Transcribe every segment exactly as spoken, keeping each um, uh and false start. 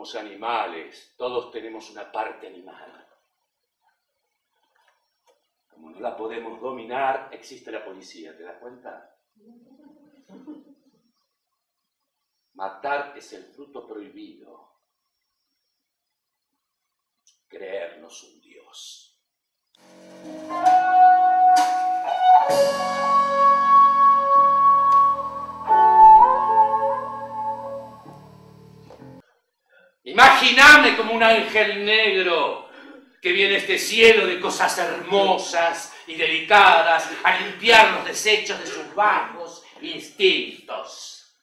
Somos animales, todos tenemos una parte animal. Como no la podemos dominar, existe la policía, ¿te das cuenta? Matar es el fruto prohibido. Creernos un Dios. Imaginame como un ángel negro que viene a este cielo de cosas hermosas y delicadas a limpiar los desechos de sus bajos instintos.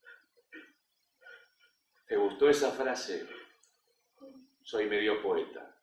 ¿Te gustó esa frase? Soy medio poeta.